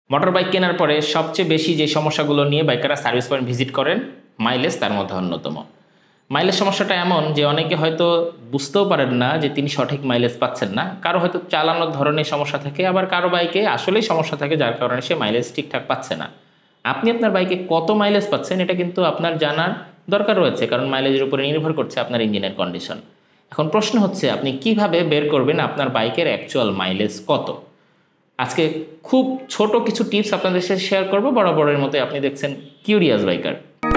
Motor bike কেনার পরে সবচেয়ে বেশি যে সমস্যাগুলো নিয়ে বাইকাররা সার্ভিস পয়েন্ট ভিজিট করেন, মাইলেজ তার মধ্যে অন্যতম। মাইলেজ সমস্যাটা এমন যে অনেকে হয়তো বুঝতেও পারেন না যে তিনি সঠিক মাইলেজ পাচ্ছেন না। কারো হয়তো চালানোর ধরনের সমস্যা থাকে, আবার কারো বাইকে আসলেই সমস্যা থাকে যার কারণে সে মাইলেজ ঠিকঠাক পাচ্ছে না। আপনি আপনার বাইকে কত মাইলেজ পাচ্ছেন এটা কিন্তু আপনার জানার দরকার রয়েছে, কারণ মাইলেজের উপরে নির্ভর করছে আপনার ইঞ্জিনের কন্ডিশন। এখন প্রশ্ন হচ্ছে আপনি কিভাবে বের করবেন আপনার বাইকের অ্যাকচুয়াল মাইলেজ কত। আজকে খুব ছোট কিছু টিপস আপনাদের সাথে শেয়ার করব, বরাবরের মতো আপনি দেখছেন কিউরিয়াস বাইকার।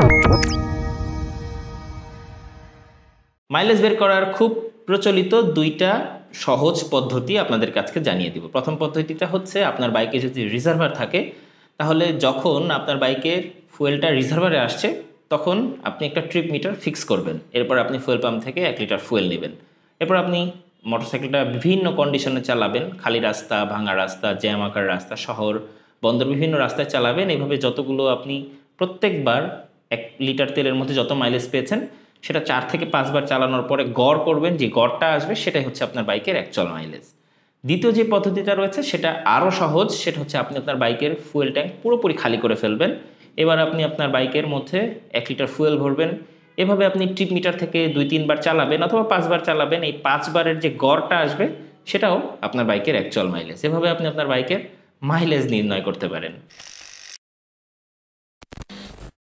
মাইলেজ বের করার খুব প্রচলিত দুইটা সহজ পদ্ধতি আপনাদের কাছে জানিয়ে দিব। প্রথম পদ্ধতিটা হচ্ছে, আপনার বাইকে যদি রিজার্ভার থাকে তাহলে যখন আপনার বাইকের ফুয়েলটা রিজার্ভারে আসছে তখন আপনি একটা ট্রিপ মিটার ফিক্স করবেন। এরপর আপনি ফুয়েল পাম্প থেকে 1 লিটার ফুয়েল নেবেন। এরপর আপনি মোটরসাইকেলটা বিভিন্ন কন্ডিশনে চালাবেন, খালি রাস্তা, ভাঙা রাস্তা, জ্যাম আকার রাস্তা, শহর, বন্দর, বিভিন্ন রাস্তায় চালাবেন। এইভাবে যতগুলো আপনি প্রত্যেকবার 1 লিটার তেলের মধ্যে যত মাইলেজ পেয়েছেন সেটা 4 থেকে 5 বার চালানোর পরে গড় করবেন, যে গড়টা আসবে সেটাই হচ্ছে আপনার বাইকের অ্যাকচুয়াল মাইলেজ। দ্বিতীয় যে পদ্ধতিটা রয়েছে সেটা আরও সহজ, সেটা হচ্ছে আপনি আপনার বাইকের ফুয়েল ট্যাঙ্ক পুরোপুরি খালি করে ফেলবেন। এবার আপনি আপনার বাইকের মধ্যে 1 লিটার ফুয়েল ভরবেন। এভাবে আপনি ট্রিপ মিটার থেকে 2-3 বার চালাবেন অথবা 5 বার চালাবেন। এই 5 বারের যে গড়টা আসবে সেটাও আপনার বাইকের অ্যাকচুয়াল মাইলেজ। এভাবে আপনি আপনার বাইকের মাইলেজ নির্ণয় করতে পারেন।